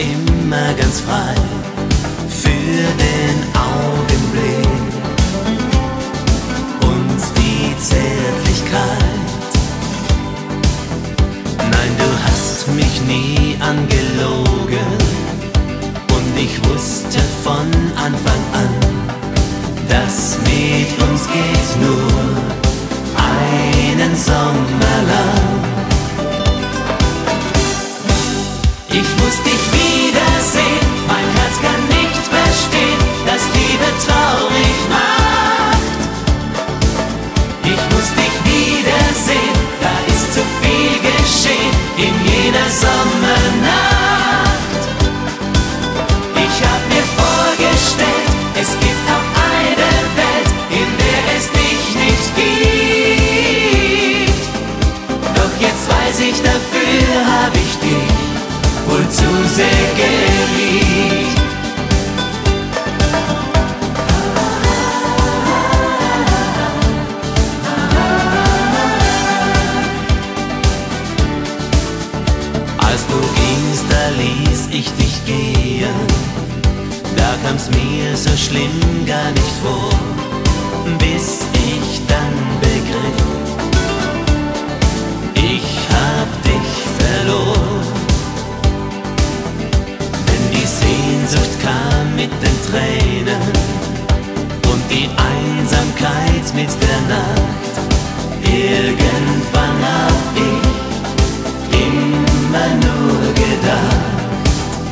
immer ganz frei für den Augenblick und die Zärtlichkeit. Nein, du hast mich nie angelogen und ich wusste von Anfang an, das mit uns geht nur einen Sommer lang. Ich muss dich wiedersehen, mein Herz kann nicht verstehen, dass Liebe traurig macht. Ich muss dich wiedersehen, da ist zu viel geschehen in jener Sommernacht. Ich hab mir vorgestellt, es gibt auch eine Welt, in der es dich nicht gibt. Doch jetzt weiß ich, dafür hab ich dich wohl zu sehr geliebt. Als du gingst, da ließ ich dich gehen, da kam's mir so schlimm gar nicht vor, bis ich dann begriff, ich hab dich verloren. Die Sehnsucht kam mit den Tränen und die Einsamkeit mit der Nacht. Irgendwann hab ich immer nur gedacht,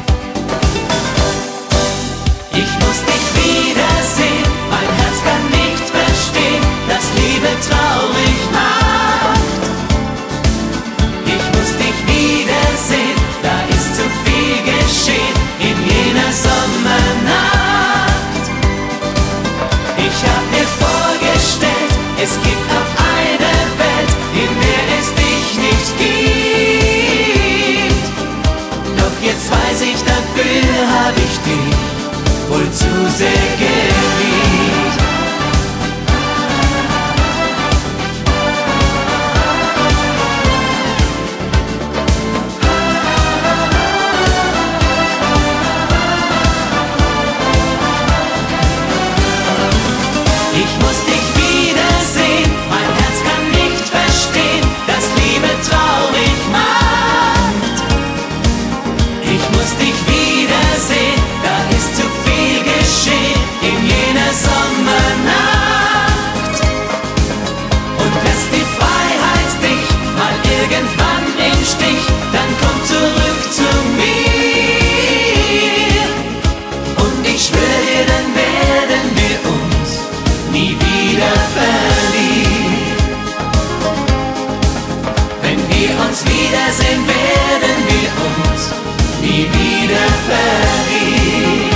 ich muss dich wiedersehen, mein Herz kann nicht verstehen, dass Liebe traurig macht. Ich muss dich wiedersehen, da ist zu viel geschehen in jener Sommernacht. Ich hab mir vorgestellt, es gibt auch eine Welt, in der es dich nicht gibt. Doch jetzt weiß ich, dafür hab ich dich wohl zu sehr geliebt. Ich muss dich wiedersehen, mein Herz kann nicht verstehen, dass Liebe traurig macht. Ich muss dich wiedersehen, da ist zu viel geschehen in jener Sommernacht. Und lässt die Freiheit dich mal irgendwann im Stich, dann komm zurück zu mir. Und ich schwöre dir, dann werden wir uns nie wieder verliebt. Wenn wir uns wiedersehen, werden wir uns nie wieder verliebt.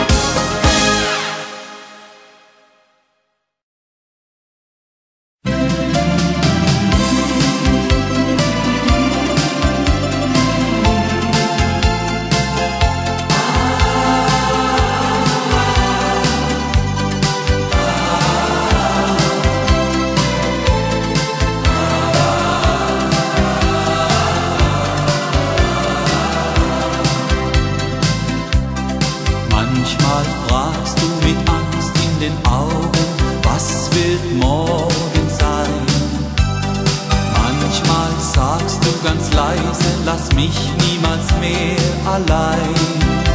Manchmal fragst du mit Angst in den Augen, was wird morgen sein? Manchmal sagst du ganz leise, lass mich niemals mehr allein.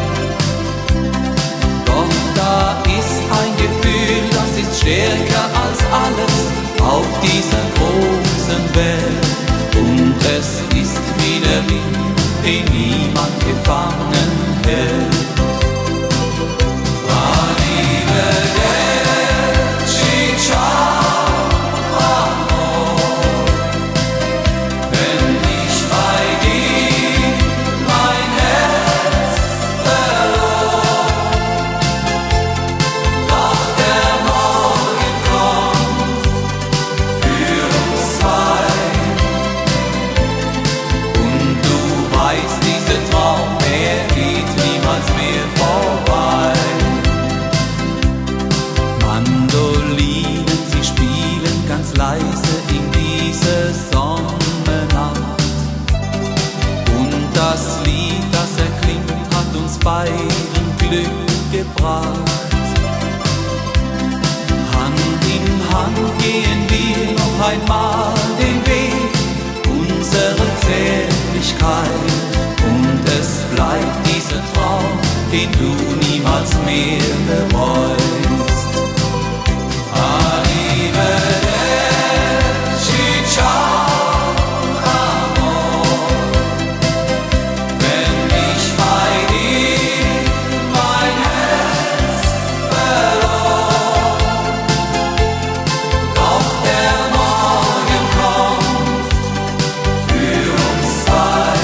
Doch da ist ein Gefühl, das ist stärker als alles auf dieser großen Welt. Und es ist wie der Wind, den niemand gefangen hält. einmal den Weg unserer Zärtlichkeit. Und es bleibt dieser Traum, den du niemals mehr bereust. Arrivederci, ciao, amor. Wenn ich bei dir mein Herz verlor, doch der Morgen kommt für uns zwei.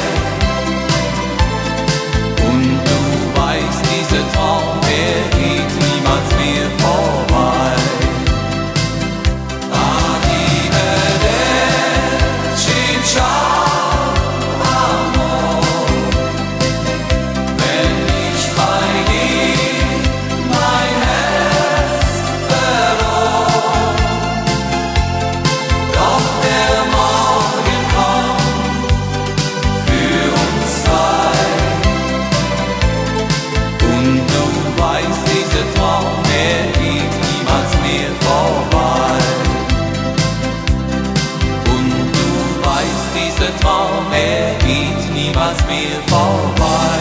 Und du weißt, dieser Traum, der geht niemals mehr vorbei. Arrivederci, ciao, amor. Wenn ich bei dir mein Herz verlor, doch der Morgen kommt für uns zwei. Und du weißt, dieser Traum, der geht niemals mehr vorbei. Und du weißt, dieser Traum, er geht niemals mehr vorbei.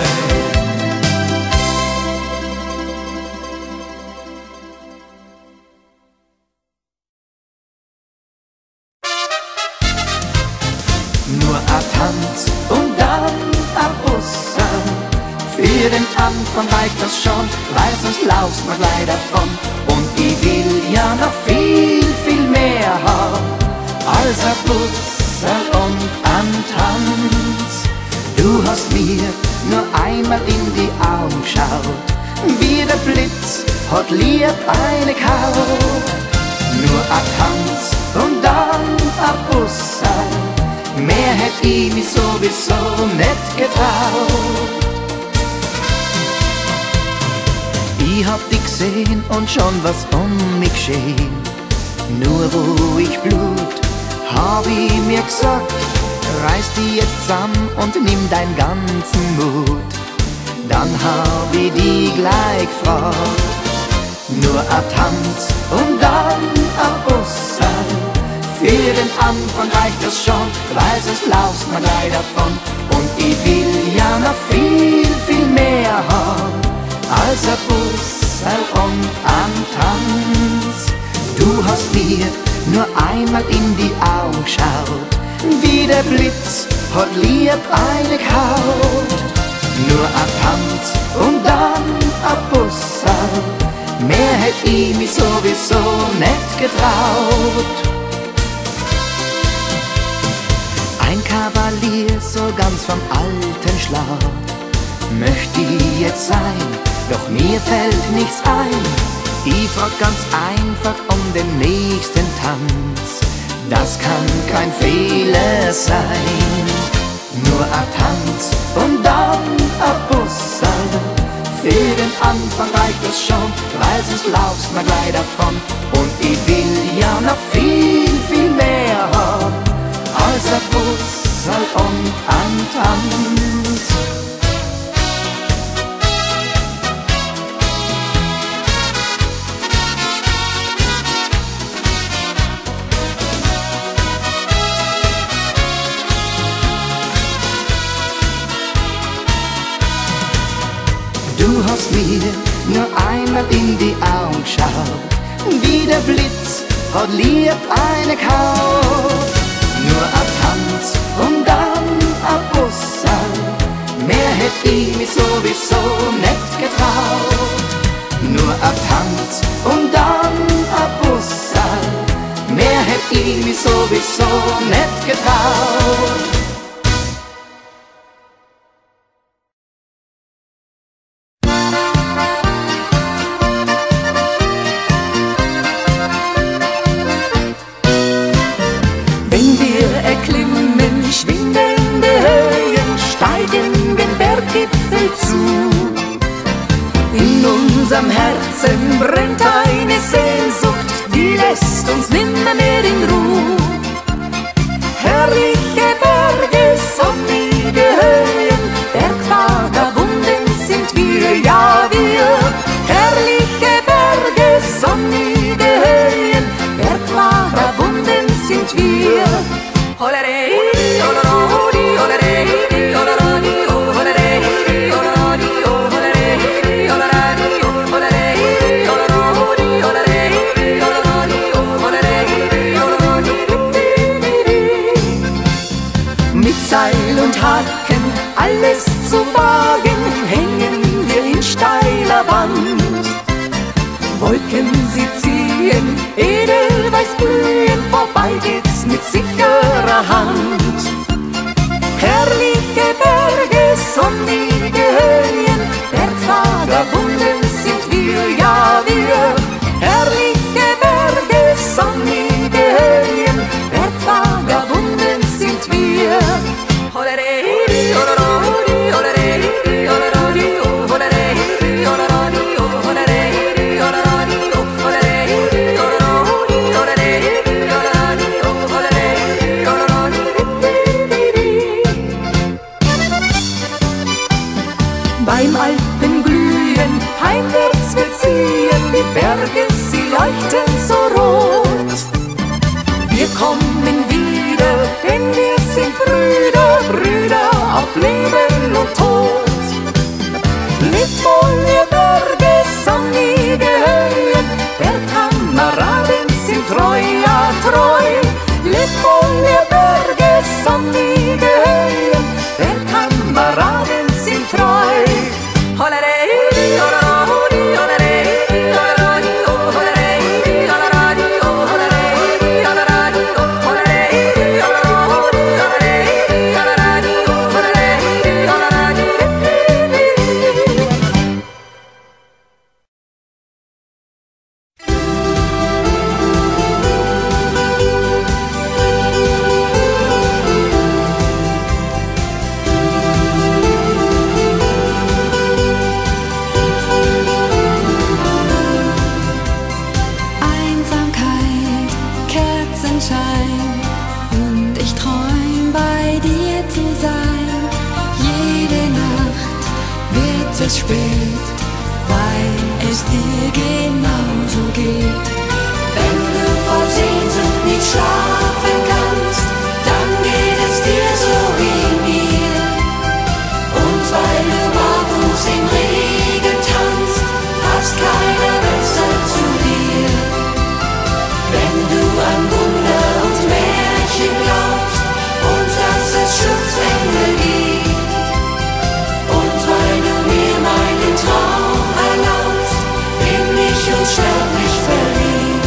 Nur ein Tanz und dann ein Busser. Für den Anfang reicht das schon, weil sonst laufst man gleich davon. Und ich will ja noch viel, viel mehr haben als ein Busser und ein Tanz. Du hast mir nur einmal in die Augen geschaut, wie der Blitz hat lieb eine Kaut. Nur ein Tanz und dann ein Busser, mehr hätt ich mich sowieso nicht getraut. Ich hab dich gesehen und schon was um mich geschehen. Nur wo ich blut, hab ich mir gesagt, reiß dich jetzt zusammen und nimm deinen ganzen Mut. Dann hab ich dich gleich gefragt. Nur ein Tanz und dann ein Busser. Für den Anfang reicht das schon, weil sonst laufst man gleich davon. Und ich will ja noch viel, viel mehr haben als ein Busser und ein Tanz. Du hast mir nur einmal in die Augen geschaut, wie der Blitz hat lieb eine Kaut. Nur ein Tanz und dann ein Busser, mehr hätt ich mich sowieso nicht getraut. Ein Kavalier so ganz vom alten Schlag möchte ich jetzt sein, doch mir fällt nichts ein. Ich frag ganz einfach um den nächsten Tanz, das kann kein Fehler sein. Nur ein Tanz und dann ein Busser. Für den Anfang reicht das schon, weil sonst laufst man gleich davon. Und ich will ja noch viel, viel mehr haben als ein Busser und ein Tanz. Du hast mir nur einmal in die Augen geschaut, wie der Blitz hat lieb eine Kaut. Nur ein Tanz und dann ein Busser, mehr hätt ich mich sowieso nicht getraut. Nur ein Tanz und dann ein Busser, mehr hätt ich mich sowieso nicht getraut. In unserem Herzen brennt eine Sehnsucht, die lässt uns nimmer mehr in Ruhe. Herrliche Berge, sonnige Höhen, Bergvagabunden sind wir, ja wir. Herrliche Berge, sonnige Höhen, Bergvagabunden sind wir. leuchten so rot. Wir kommen wieder, denn wir sind Brüder, Brüder auf Leben und Tod. Lebt wohl, ihr Berge, sonnige Höhen, Bergkameraden sind treu, ja treu. Lebt wohl, ihr Berge, sonnige Höhen, Bergkameraden sind treu. Es spät, weil es dir genauso geht. Wenn du vor Sehnsucht nicht schlafen kannst, dann geht es dir so wie mir. Und weil du barfuß im Regen tanzt, passt keiner besser zu dir. Wenn du an Wunder und Märchen glaubst und dass es Schutzengel gibt, meinen Traum erlaubst, bin ich unsterblich verliebt.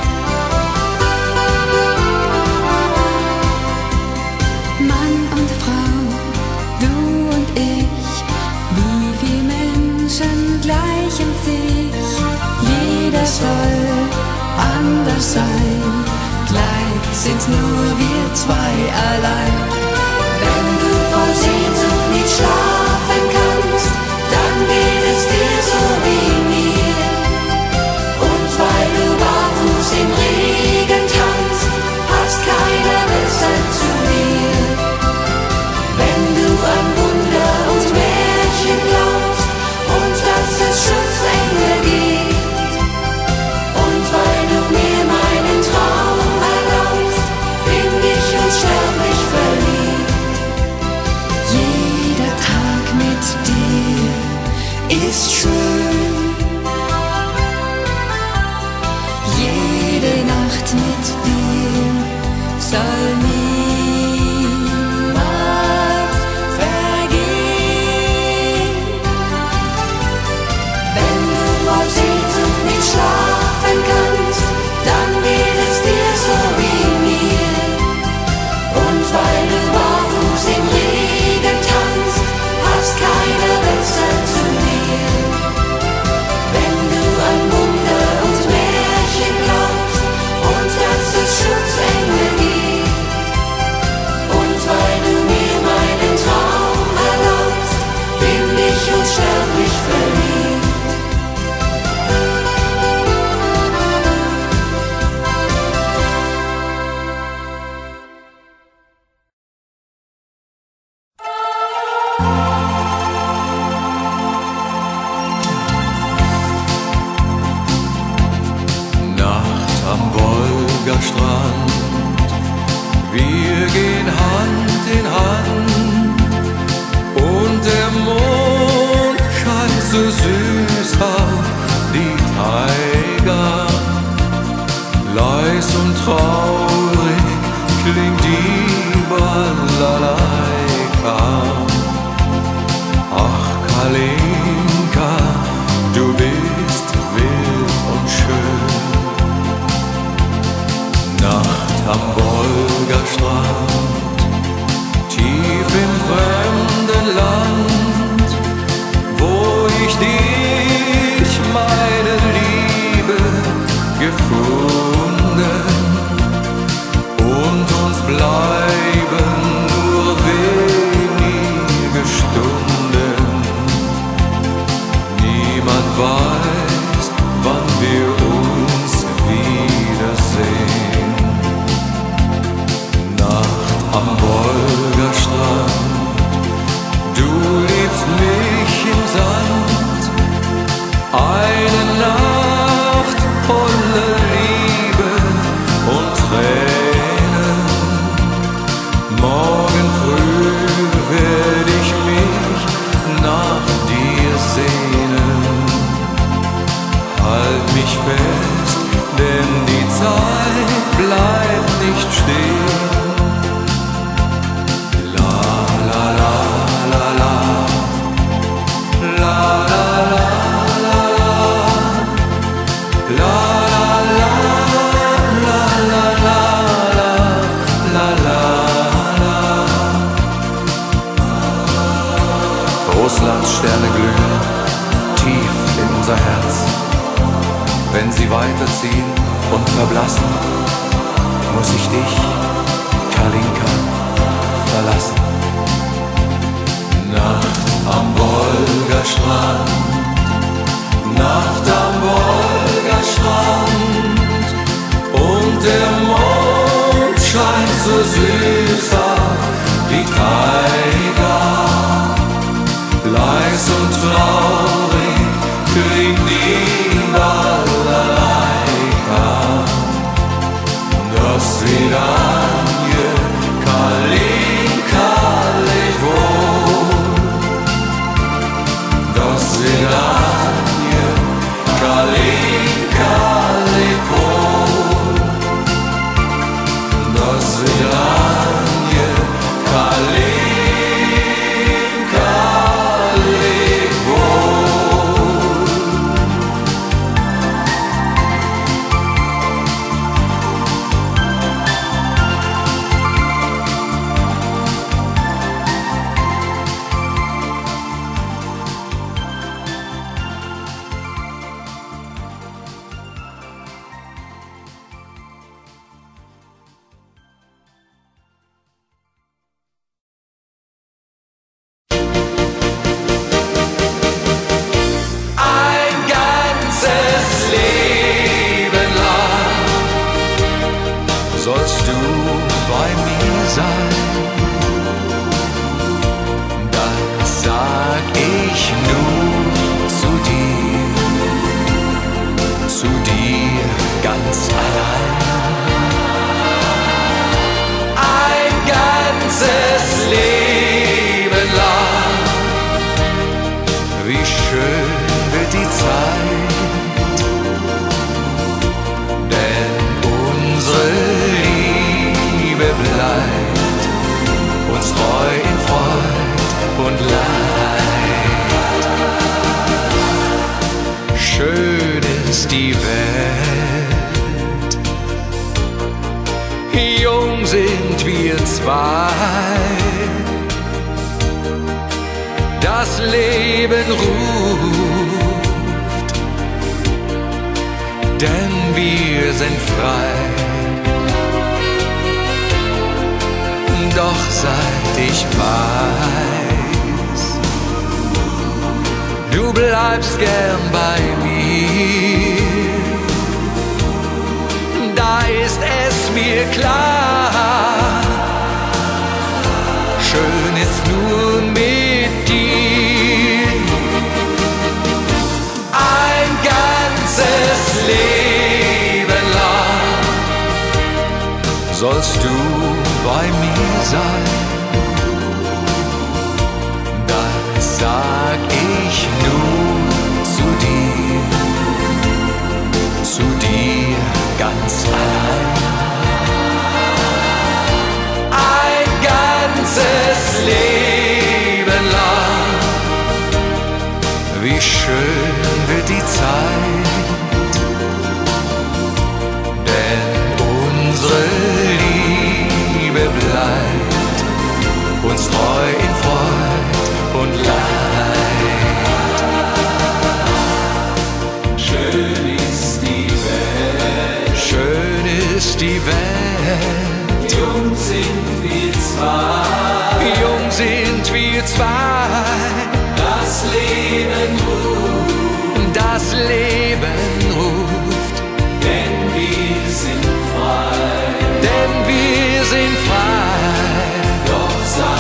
Mann und Frau, du und ich, wie viele Menschen gleichen sich. Jeder soll anders sein, gleich sind's nur wir zwei allein. Wenn du vor Sehnsucht nicht schlafen kannst, dann geht es dir so wie mir. Und weil du barfuß im Regen tanzt, passt keiner besser zu dir. Wenn du an Wunder und Märchen glaubst und dass es Schutzengel gibt, und weil du mir meinen Traum erlaubst, bin ich unsterblich verliebt. Jeder Tag mit dir ist schön, jede Nacht mit dir soll niemals vergehen. Wenn du vor Sehnsucht nicht schlafen kannst, dann geht es dir so wie mir. Und weil du barfuß im Regen tanzt, passt keiner besser zu dir. Wenn du an Wunder und Märchen glaubst und dass es Schutzengel gibt, und weil du mir meinen Traum erlaubst, bin ich unsterblich verliebt. Strand. Wir gehen Hand in Hand und der Mond scheint so süß auf die Taiga. Leis und traurig klingt die Balalaika. Ach Kalinka, du bist wild und schön. Nacht am Wolgastrand, tief im fremden Land, wo ich dich, meine Liebe, gefunden, und uns bleiben nur wenig stehen. La la la la la, la la la la la, la la la la la la la. Russlands Sterne glühen tief in unser Herz. Wenn sie weiterziehen und verblassen, muss ich dich, Kalinka, verlassen. Nacht am Wolgastrand, Nacht am Wolgastrand, und der Mond scheint so süßer wie Taiga. Leis und traurig klingt die Balalaika. Das Vidanje, Kalinka, leb wohl. Das Vidanje, Kalinka, leb wohl. Das Vidanje, Kalinka. Sollst du bei mir sein, dann sag ich nur zu dir ganz allein. Ein ganzes Leben lang, wie schön wird die Zeit, denn unsere bleibt uns treu in Freud und Leid. Schön ist die Welt, jung sind wir zwei, das Leben ruft, denn wir sind frei. Doch seit ich weiß, du bleibst gern bei mir, da ist es mir klar, schön ist nur mit dir. Ein ganzes Leben lang sollst du bei mir sein, das sag ich nur zu dir ganz allein. Ein ganzes Leben lang, wie schön wird die Zeit, denn unsere Liebe bleibt uns treu in Freud und Leid. Schön ist die Welt, schön ist die Welt. Jung sind wir zwei, jung sind wir zwei. Das Leben ruft, das Leben ruft, denn wir sind frei, denn wir sind frei. Doch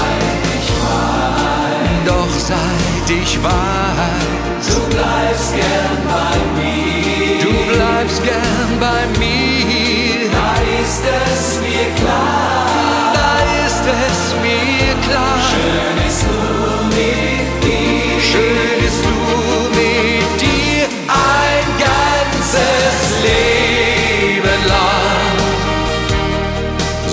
seit ich weiß, du bleibst gern bei mir, du bleibst gern bei mir, da ist es mir klar, da ist es mir klar. Schön ist nur mit dir, schön ist nur mit dir, ein ganzes Leben lang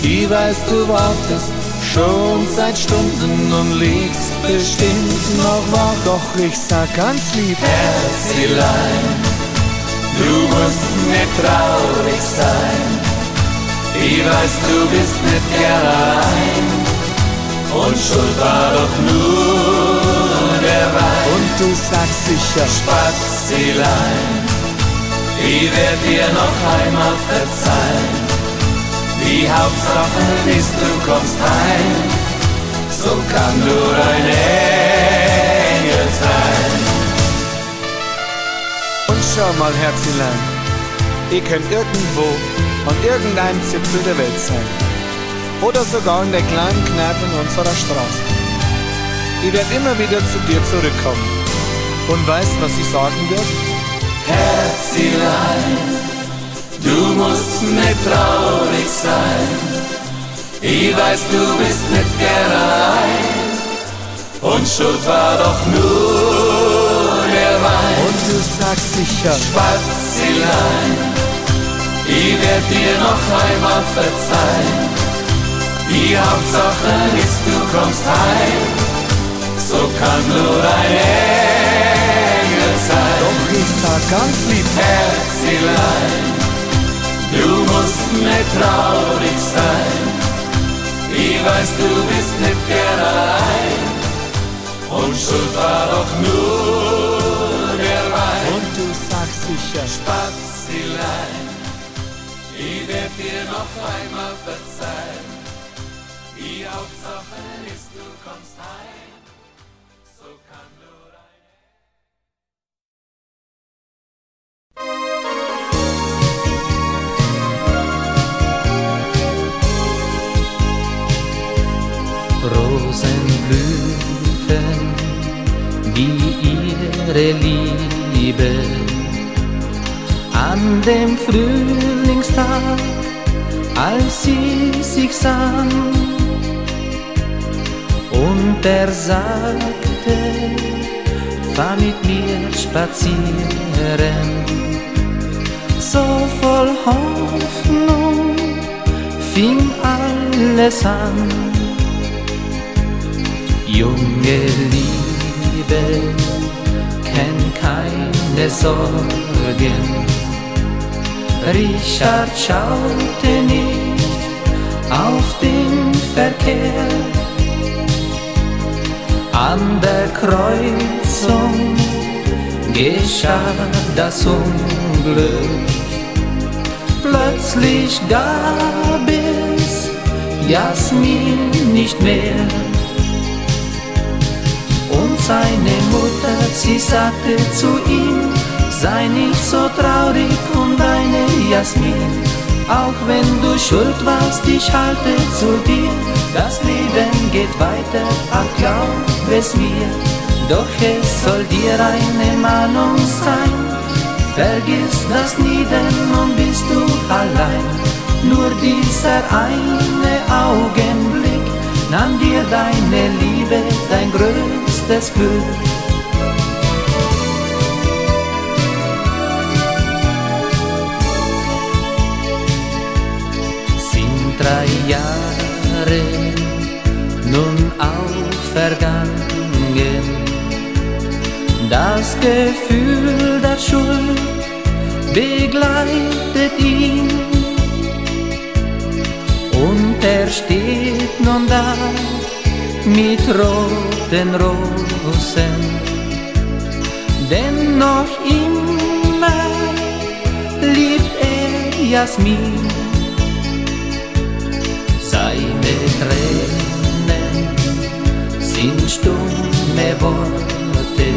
Ich weiß, du wartest schon seit Stunden und liegst bestimmt noch wach. Doch ich sag ganz lieb, Herzlein, du musst nicht traurig sein. Ich weiß, du bist nicht gern allein. Und schuld war doch nur der Wein. und du sagst sicher, Spazilein, ich werd dir noch einmal verzeihen. Die Hauptsache ist, du kommst heim, so kann nur ein Engel sein. und schau mal, Herzlein, ihr könnt irgendwo an irgendeinem Zipfel der Welt sein. Oder sogar in der kleinen Kneipe in unserer Straße. Ich werde immer wieder zu dir zurückkommen. Und weißt, was ich sagen wird? Herzlein, du musst nicht traurig sein. Ich weiß, du bist nicht gern allein. Und schuld war doch nur der Wein. Und du sagst sicher, Spazilein, ich werd dir noch einmal verzeihen. Die Hauptsache ist, du kommst heim, so kann nur ein Engel sein. doch ich sag ganz lieb, Herzlein, du musst nicht traurig sein. Ich weiß, du bist nicht gern allein. Und schuld war doch nur der Wein. und du sagst sicher, Spazilein, ich werd dir noch einmal verzeihen. Die Hauptsache ist, du kommst heim, so kann nur ein Rosen blühten wie ihre Liebe an dem Frühlingstag, als sie sich sahen. Und er sagte, fahr mit mir spazieren, so voll Hoffnung fing alles an. Junge Liebe kennt keine Sorgen. Richard schaute nicht auf den Verkehr. An der Kreuzung geschah das Unglück. Plötzlich gab es Jasmin nicht mehr. Und seine Mutter, sie sagte zu ihm, sei nicht so traurig um deine Jasmin. Auch wenn du schuld warst, ich halte zu dir. Das Leben geht weiter, ach glaub es mir. Doch es soll dir eine Mahnung sein. Vergiss das nie, denn nun bist du allein. Nur dieser eine Augenblick nahm dir deine Liebe, dein größtes Glück. Sind 3 Jahre nun auch vergangen. Das Gefühl der Schuld begleitet ihn. Und er steht nun da mit roten Rosen, denn noch immer liebt er Jasmin. Seine Tränen sind stumme Worte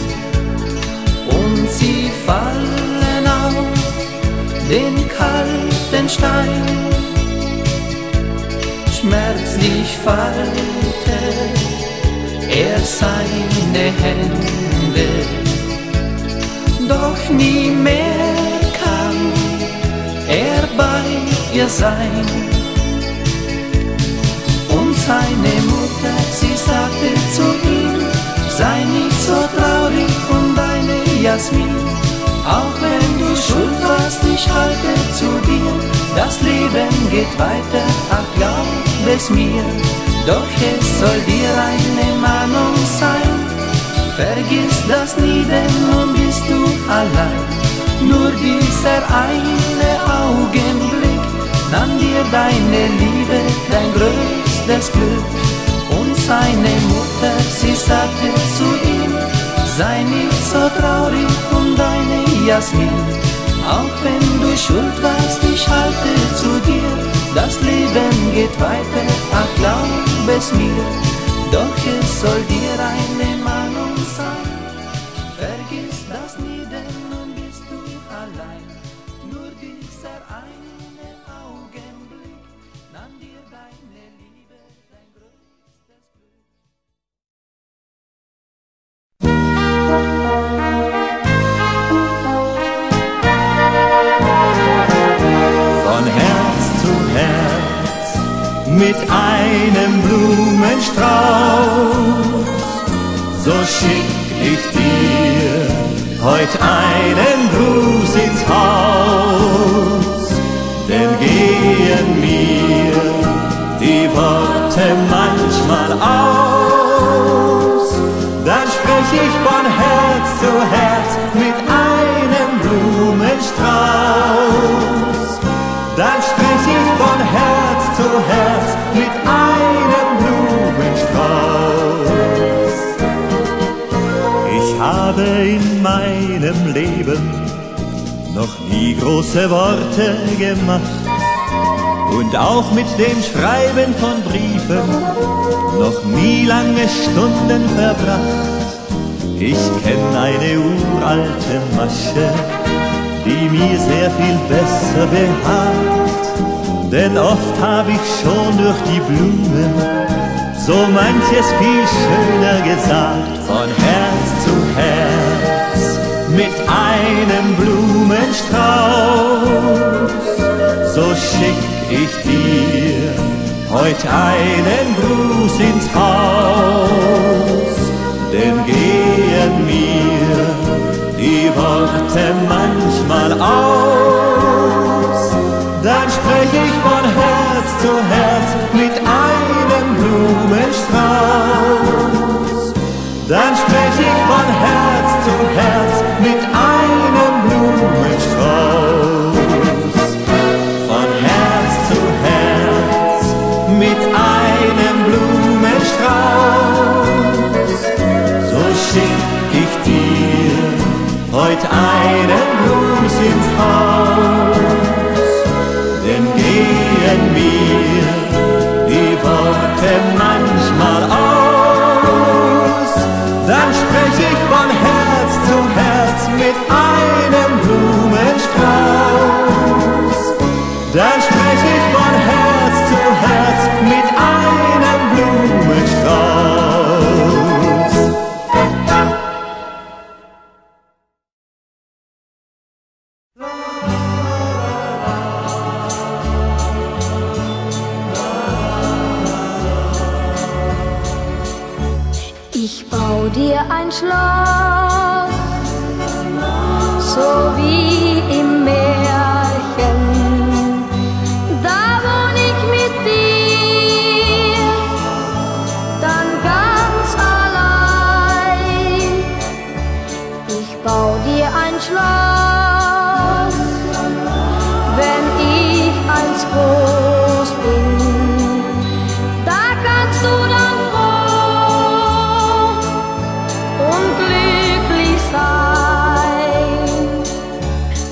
und sie fallen auf den kalten Stein. Schmerzlich faltet er seine Hände, doch nie mehr kann er bei ihr sein. Und seine Mutter, sie sagte zu ihm, sei nicht so traurig um deine Jasmin. Auch wenn du schuld warst, ich halte zu dir. das Leben geht weiter, ach glaub es mir. Doch es soll dir eine Mahnung sein, vergiss das nie, denn nun bist du allein. Nur dieser eine Augenblick nahm dir deine Liebe, dein größtes Glück. Und seine Mutter, sie sagte zu ihm, sei nicht so traurig um deine Jasmin. Auch wenn du schuld warst, ich halte zu dir. Das Leben geht weiter, ach glaub es mir. Doch es soll dir eine Mahnung sein, vergiss das nie, denn nun bist du allein. Nur dieser eine Augenblick nahm dir deine Liebe, dein größtes Glück. Von Herz zu Herz mit einem Blumenstrauß, so schick ich dir heut einen Gruß ins Haus. Denn gehen mir die Worte manchmal aus, dann sprech ich von Herz zu Herz mit einem Blumenstrauß. Dann sprech ich von Herz zu Herz mit einem Blumenstrauß. Ich habe in meinem Leben noch nie große Worte gemacht und auch mit dem Schreiben von Briefen noch nie lange Stunden verbracht. Ich kenn eine uralte Masche, die mir sehr viel besser behaagt, denn oft hab ich schon durch die Blumen so manches viel schöner gesagt. Von Herz zu Herz mit einem Blumenstrauß, so schick ich dir heut einen Gruß ins Haus. Denn gehen mir die Worte manchmal aus, dann sprech ich von Herz zu Herz mit einem Blumenstrauß. Dann sprech ich von Herz zu Herz mit einem Blumenstrauß. Von Herz zu Herz mit einem Blumenstrauß, so schick ich dir heut einen Gruß ins Haus. Denn gehen mir die Worte manchmal aus, dann sprech ich von Herz zu Herz mit einem Blumenstrauß. Dann sprech ich von Herz zu Herz mit einem Blumenstrauß. Ich bau dir ein Schloss, so wie im Märchen. Da wohn ich mit dir, dann ganz allein. Ich bau dir ein Schloss, wenn ich einst groß bin. Da kannst du dann froh und glücklich sein.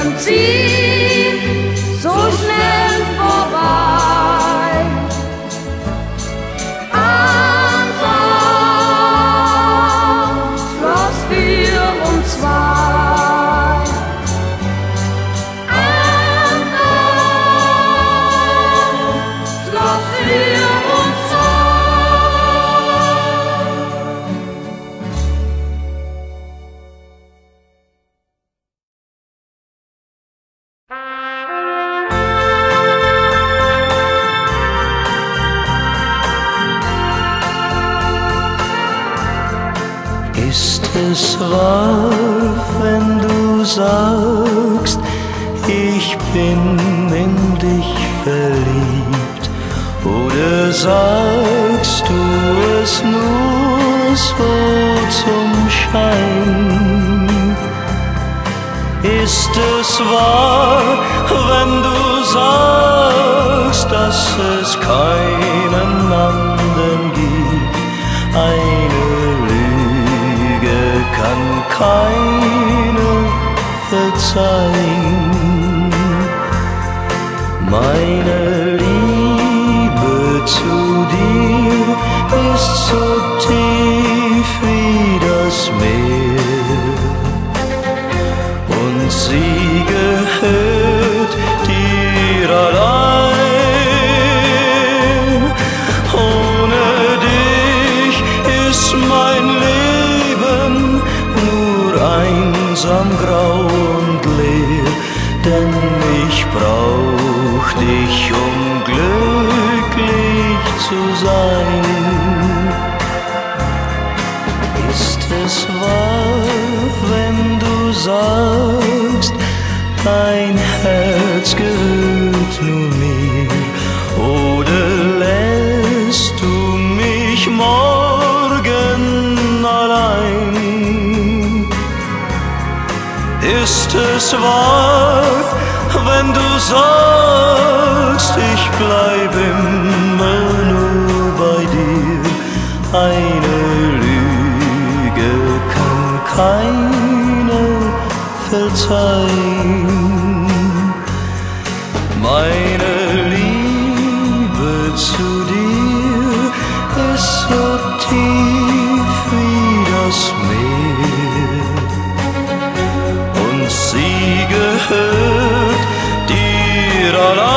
und ziehen so schnell vorbei. Anfang Schloss 4 und 2. Ist es wahr, wenn du sagst, ich bin in dich verliebt? Oder sagst du es nur so zum Schein? Ist es wahr, wenn du sagst, dass es keinen anderen gibt? Eine Lüge kann keine verzeihen. Meine Liebe zu dir ist so tief wie das Meer, und sie gehört dir allein. Ohne dich ist mein Leben nur einsam, grau und leer, denn ich brauch dich, um glücklich zu sein. Ist es wahr, wenn du sagst, dein Herz gehört nur mir? Oder lässt du mich morgen allein? Ist es wahr, wenn du sagst, ich bleib immer nur bei dir? Eine Lüge kann keine verzeihen. Meine Liebe zu dir ist so tief wie das Meer, und sie gehört dir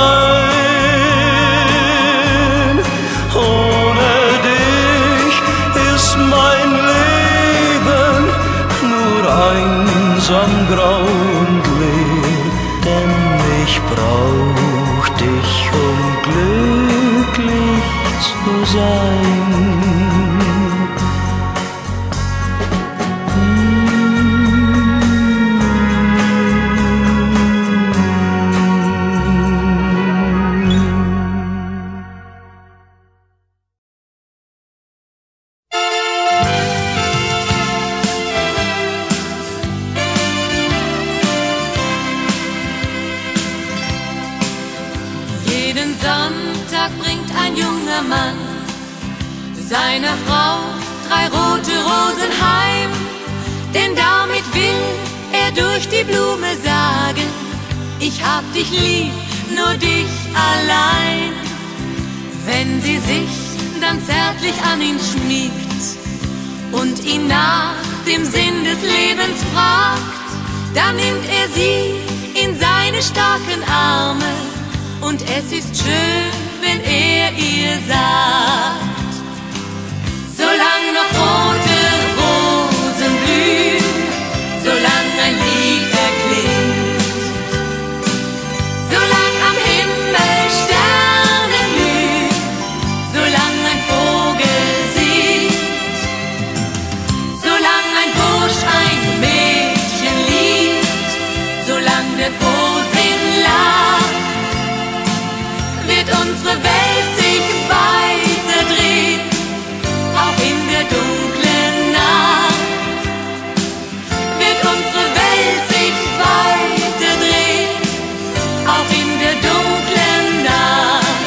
allein. Ohne dich ist mein Leben nur einsam, grau und leer, denn ich brauch dich, um glücklich zu sein. Jeden Sonntag bringt ein junger Mann seiner Frau 3 rote Rosen heim, denn damit will er durch die Blume sagen: Ich hab dich lieb, nur dich allein. Wenn sie sich dann zärtlich an ihn schmiegt und ihn nach dem Sinn des Lebens fragt, dann nimmt er sie in seine starken Arme, und es ist schön, wenn er ihr sagt: Solang noch rote Rosen blühen, solang ein Lied erklingt, solang am Himmel Sterne glühen, solang ein Vogel singt, solang ein Bursch ein Mädchen liebt, solang der Frohsinn lacht, wird unsere Welt sich weiter drehen, auch in der dunklen Nacht. Wird unsere Welt sich weiter drehen, auch in der dunklen Nacht.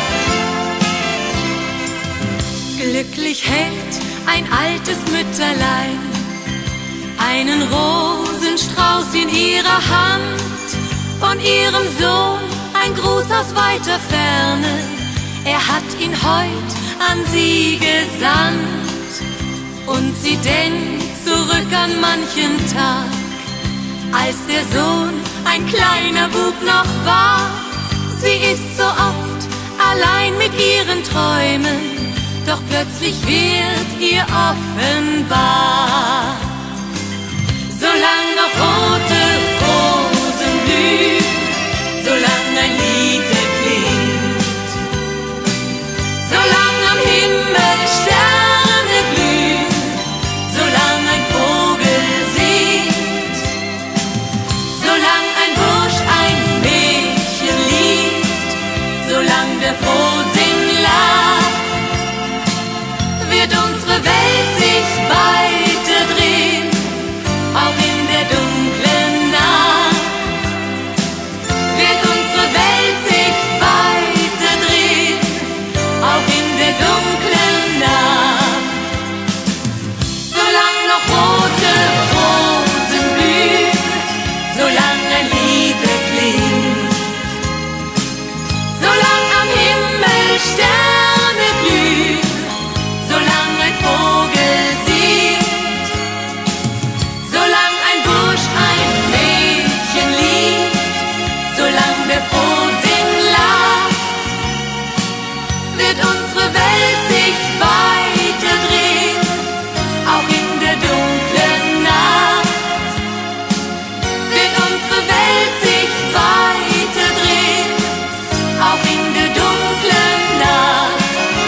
Glücklich hält ein altes Mütterlein einen Rosenstrauß in ihrer Hand, von ihrem Sohn ein Gruß aus weiter Ferne. Er hat ihn heut an sie gesandt und sie denkt zurück an manchen Tag, als der Sohn ein kleiner Bub noch war. Sie ist so oft allein mit ihren Träumen, doch plötzlich wird ihr offenbar. Solange noch rote Rosen blühen, solange ein Lied erklingt, solange am Himmel Sterne glühen, solange ein Vogel singt, solange ein Bursch ein Mädchen liebt, solange der Frohsinn lacht, wird unsere Welt sich weiter drehen, auch in der dunklen Nacht. Wird unsere Welt sich weiter drehen, auch in der dunklen Nacht. Solange noch rote Rosen blühen, solange ein Lied erklingt, solange am Himmel Sterne glühen, solange ein Vogel singt, solange ein Bursch ein Mädchen liebt, solange der Frohsinn lacht, wird unsere Welt sich weiter drehen, auch in der dunklen Nacht. Wird unsere Welt sich weiter drehen, auch in der dunklen Nacht.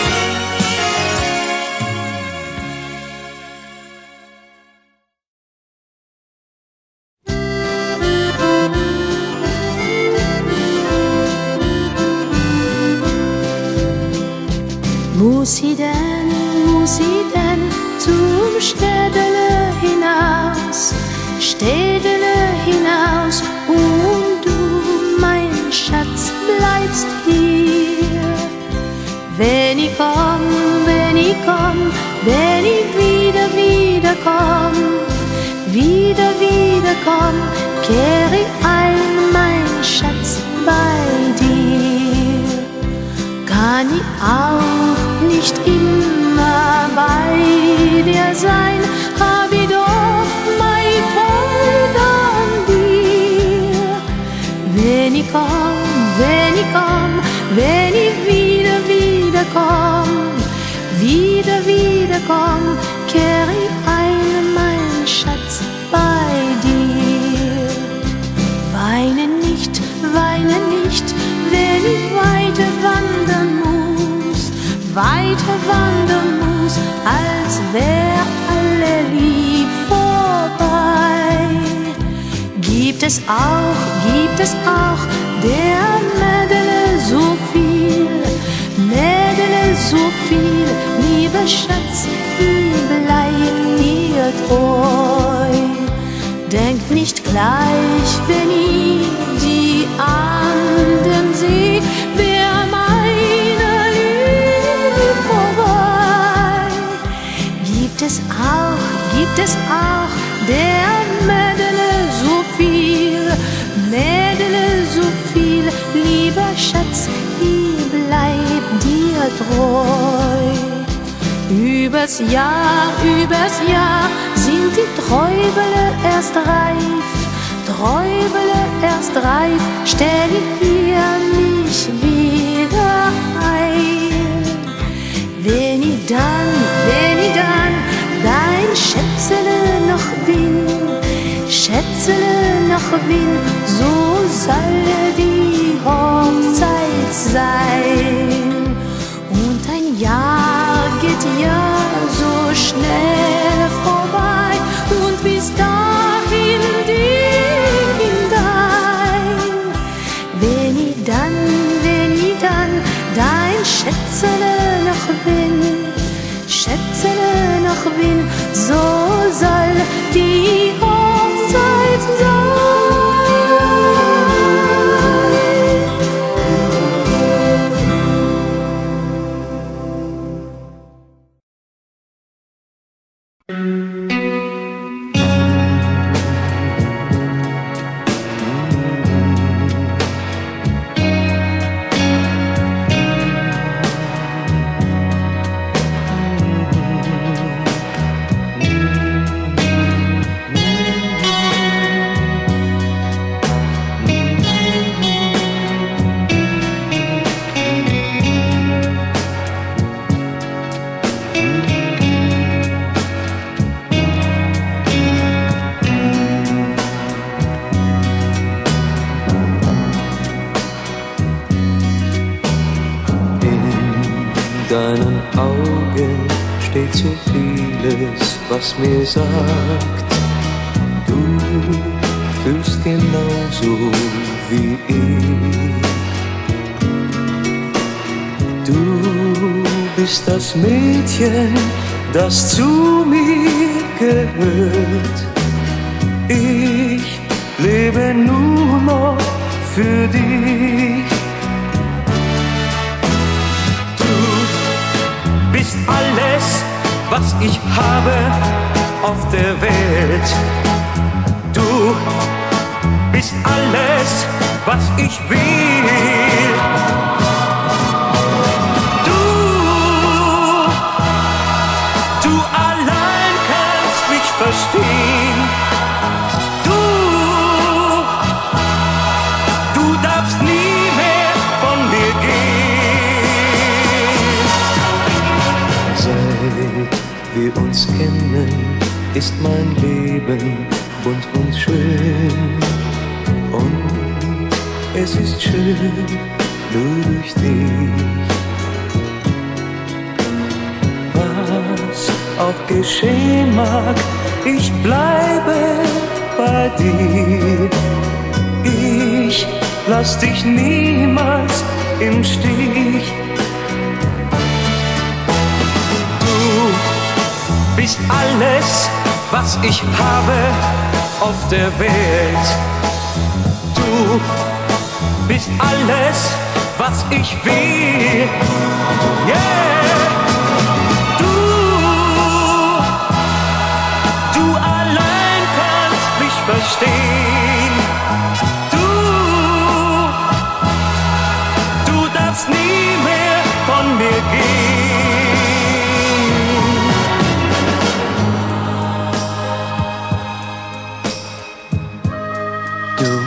Muss sie denn zum Städele hinaus, und du, mein Schatz, bleibst hier. Wenn ich komm, wenn ich wiederkomm, kehr ich ein, mein Schatz, bei dir. Kann ich auch nicht immer bei dir sein, hab ich doch mein Freude an dir. Wenn ich wiederkomm, kehr ich ein, mein Schatz, bei dir. Weine nicht, wenn ich weiter wandern muss, als wär alle lieb vorbei. Gibt es auch der Mädele so viel, lieber Schatz, ich bleib dir treu. Denk nicht gleich, wenn ich die anderen seh, wär meine Liebe vorbei. Gibt es auch der Mädele so viel, lieber Schatz, ich bleib dir treu. Übers Jahr sind die Träubele erst reif, stell ich hier mich wieder ein. Wenn ich dann dein Schätzele noch bin, so soll die Hochzeit sein. Und ein Jahr geht ja so schnell vorbei, und bis dahin denk ich dein. Wenn ich dann dein Schätzele noch bin, so soll die Hochzeit sein. deinen Augen steht so vieles, was mir sagt, du fühlst genauso wie ich. Du bist das Mädchen, das zu mir gehört. Ich lebe nur noch für dich. Du bist alles, was ich habe auf der Welt. Du bist alles, was ich will. Du allein kannst mich verstehen. Du darfst nie mehr von mir gehen. Seit wir uns kennen, ist mein Leben bunt und schön. Und es ist schön, nur durch dich. Was auch geschehen mag, ich bleibe bei dir. Ich lass dich niemals im Stich. Du bist alles, was ich habe auf der Welt. Du bist alles, was ich will. Yeah! Du allein kannst mich verstehen. Du darfst nie mehr von mir gehen. Du,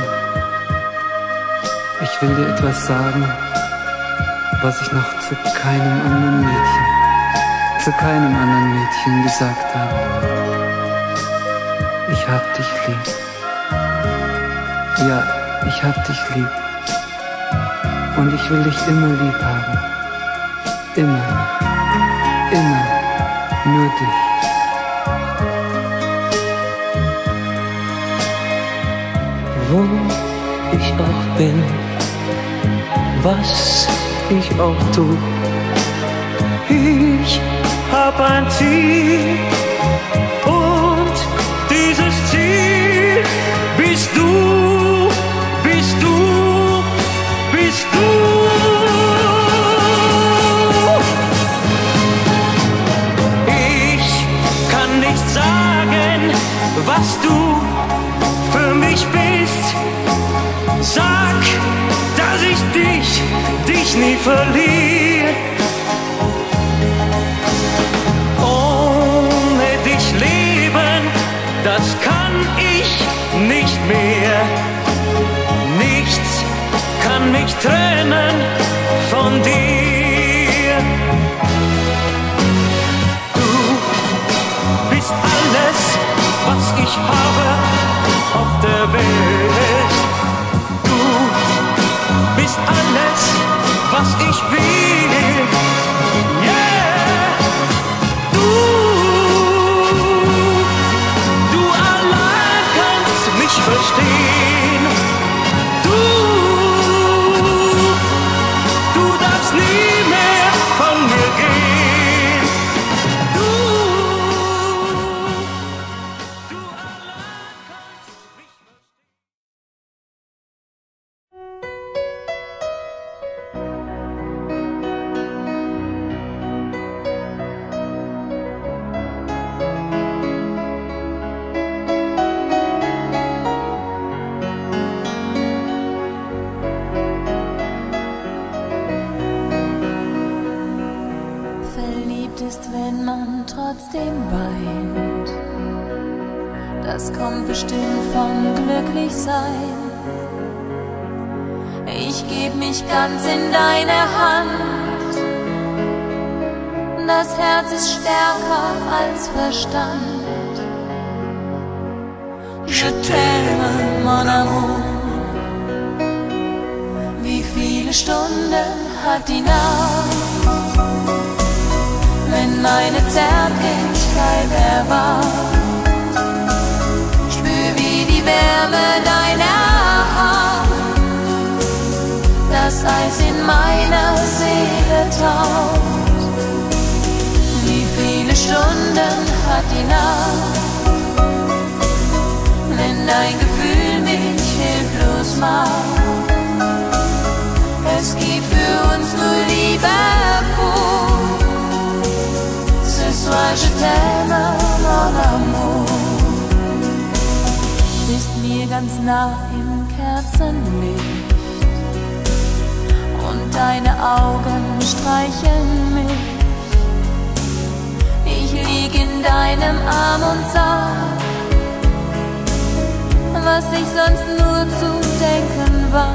ich will dir etwas sagen, was ich noch zu keinem anderen Mädchen gesagt habe. Ich hab dich lieb. Ja, ich hab dich lieb. Und ich will dich immer lieb haben. Immer, immer, nur dich. Wo ich auch bin, was ich auch tu, ich hab ein Ziel. Und dieses Ziel bist du, bist du, bist du. Ich kann nicht sagen, was du für mich bist. Sag, dass ich dich nie verliere. Ohne dich leben, das kann ich nicht mehr. Nichts kann mich trennen von dir. Du bist alles, was ich habe auf der Welt. Du bist alles, was ich will. Yeah! Du allein kannst mich verstehen. Du darfst nie mehr von mir gehen. Du allein kannst mich ist, wenn man trotzdem weint. Das kommt bestimmt vom Glücklichsein. Ich geb mich ganz in deine Hand. Das Herz ist stärker als Verstand. Je t'aime, mon amour. Wie viele Stunden hat die Nacht? wenn meine Zärtlichkeit erwacht. Spür, wie die Wärme deiner Hand das Eis in meiner Seele taut. Wie viele Stunden hat die Nacht, wenn dein Gefühl mich hilflos macht? Es gibt für uns nur Liebe pur. Ce soir je t'aime, mon amour. Bist mir ganz nah im Kerzenlicht und deine Augen streicheln mich. Ich lieg in deinem Arm und sag, was ich sonst nur zu denken war.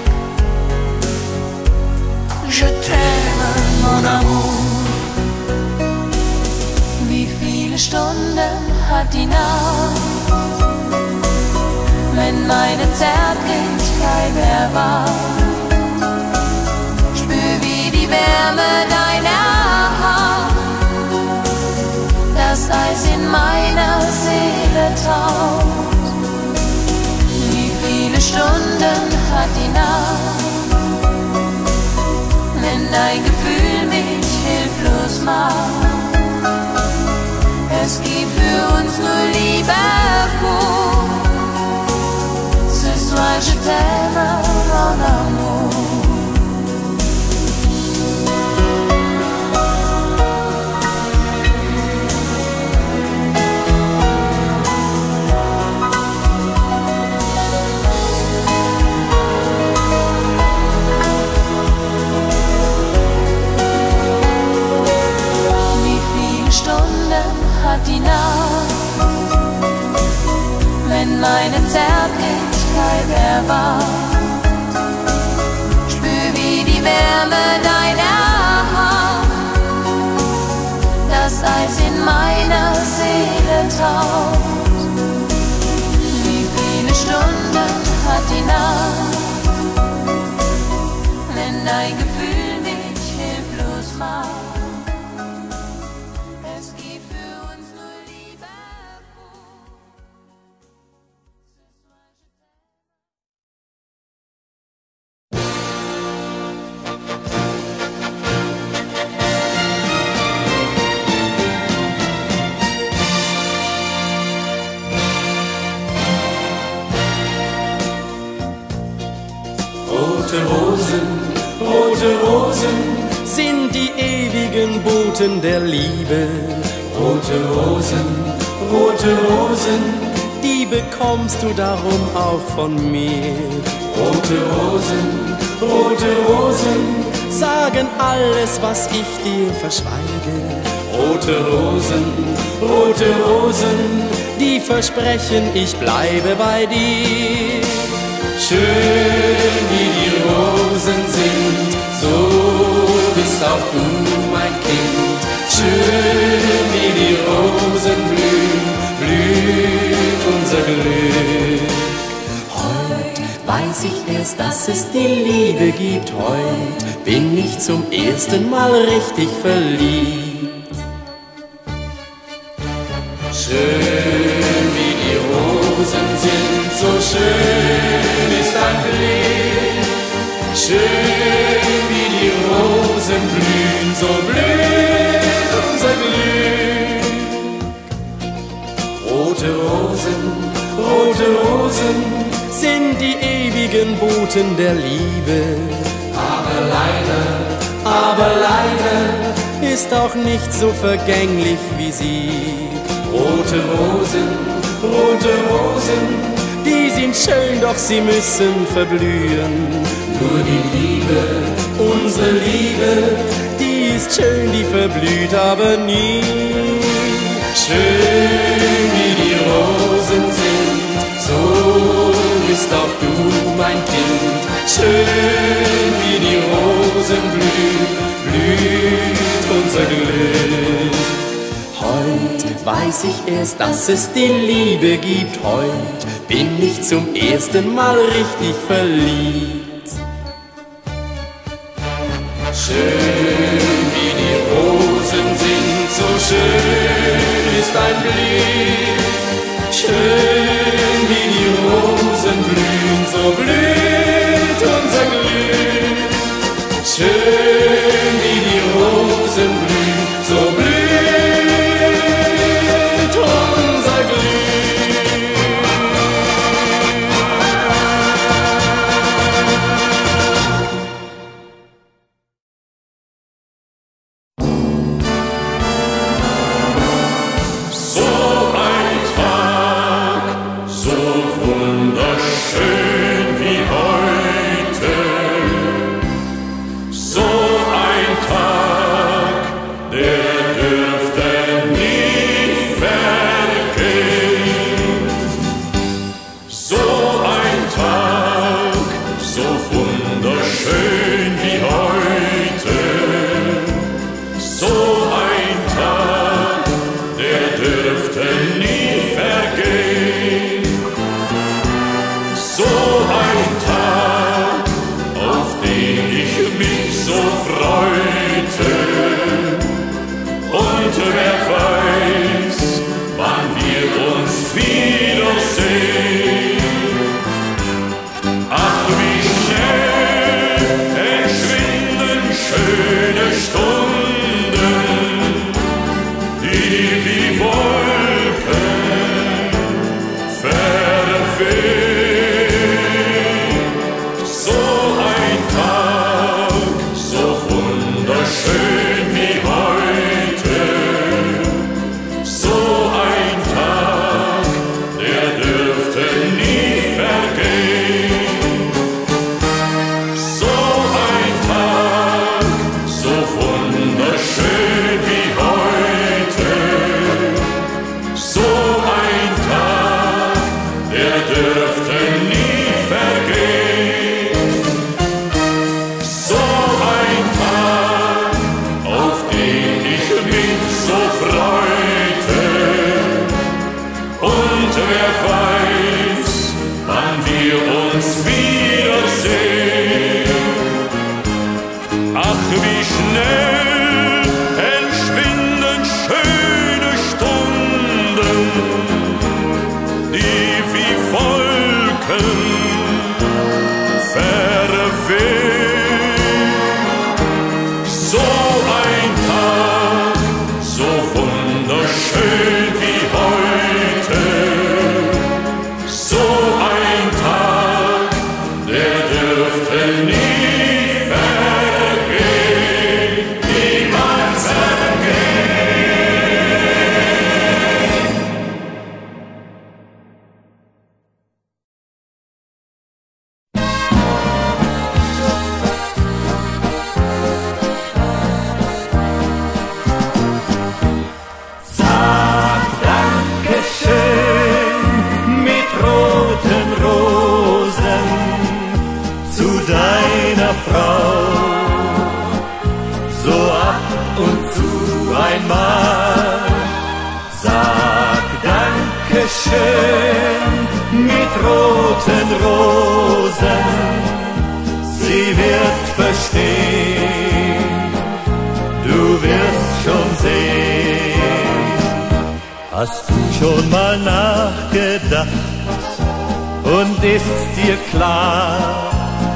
Je t'aime, mon amour. Wie viele Stunden hat die Nacht, wenn meine Zärtlichkeit erwacht? Spür, wie die Wärme deiner Hand das Eis in meiner Seele taut. Wie viele Stunden hat die Nacht, wenn dein Gefühl mich hilflos macht? Es gibt für uns nur Liebe pur. Ce soir je t'aime, mon amour. Hat die Nacht, wenn meine Zärtlichkeit erwacht. Spür, wie die Wärme deiner Hand das Eis in meiner Seele taut. Wie viele Stunden hat die Nacht, wenn dein Gefühl mich hilflos macht? Rote Rosen sind die ewigen Boten der Liebe. Rote Rosen, die bekommst du darum auch von mir. Rote Rosen, sagen alles, was ich dir verschweige. Rote Rosen, die versprechen, ich bleibe bei dir. Schön wie die Rosen sind, so bist auch du mein Kind. Schön wie die Rosen blühen, blüht unser Glück. Heut weiß ich erst, dass es die Liebe gibt. Heut bin ich zum ersten Mal richtig verliebt. Schön wie die Rosen sind, so schön ist dein Blick. Schön wie die Rosen blühen, so blüht unser Glück. Rote Rosen sind die ewigen Boten der Liebe. Aber leider ist auch nicht so vergänglich wie sie. Rote Rosen, die sind schön, doch sie müssen verblühen. Nur die Liebe, unsere Liebe, die ist schön, die verblüht aber nie. Schön wie die Rosen sind, so bist auch du mein Kind. Schön wie die Rosen blühen, blüht unser Glück. Heut weiß ich erst, dass es die Liebe gibt. Heut bin ich zum ersten Mal richtig verliebt. Schön wie die Rosen sind, so dein Blick. Schön wie die Rosen blühen, so blüht unser Glück. Schön wie die Rosen blühen, so blüht unser Glück. Hast du schon mal nachgedacht und ist dir klar,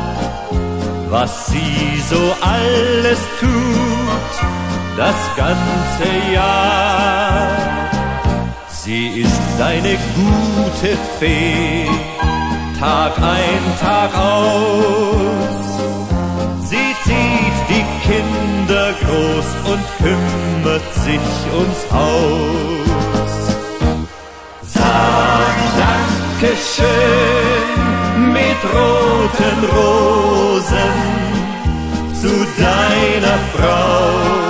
was sie so alles tut, das ganze Jahr? Sie ist deine gute Fee, Tag ein, Tag aus. Sie zieht die Kinder groß und kümmert sich ums Haus. Sag Dankeschön mit roten Rosen zu deiner Frau,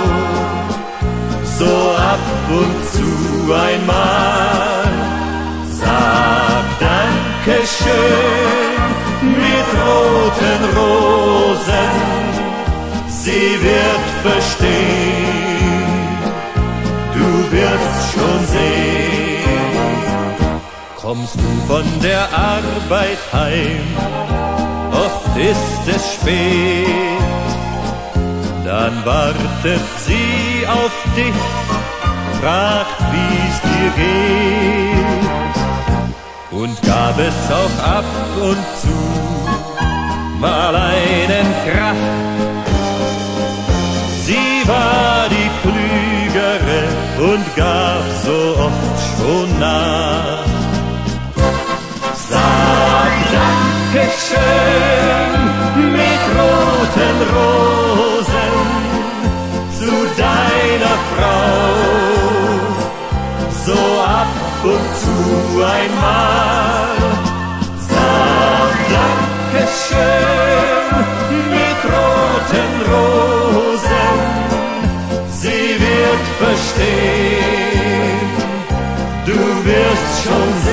so ab und zu einmal. Sag Dankeschön mit roten Rosen, sie wird verstehen, du wirst schon sehen. Kommst du von der Arbeit heim, oft ist es spät, dann wartet sie auf dich gefragt, wie's dir geht, und gab es auch ab und zu mal einen Krach. Sie war die Klügere und gab so oft schon nach. Sag Dankeschön mit roten Rosen zu deiner Frau, so ab und zu einmal. Sag Dankeschön mit roten Rosen, sie wird verstehen, du wirst schon sehen.